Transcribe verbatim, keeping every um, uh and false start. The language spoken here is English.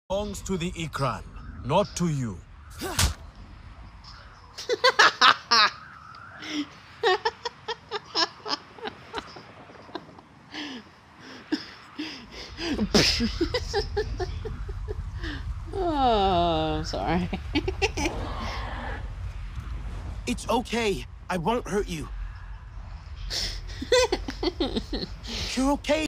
belongs to the Ikran, not to you. Oh, sorry. It's okay. I won't hurt you. You're okay.